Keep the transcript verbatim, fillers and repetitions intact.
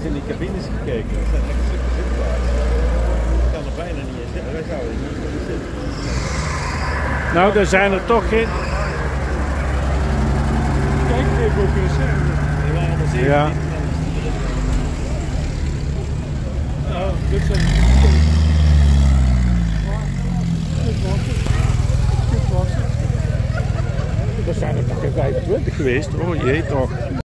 in die cabines gekeken. Dat zijn echt super zitplaatsen. Ik kan er bijna niet in zitten. Wij zouden er niet kunnen zitten. Nou, er zijn er toch geen... Kijk, even ook kunnen zeggen. Er waren er zeventien. Ja. Ja, dit zijn... Dit was het. Dit was het. Er zijn er toch geen vijfentwintig geweest? Oh jee toch.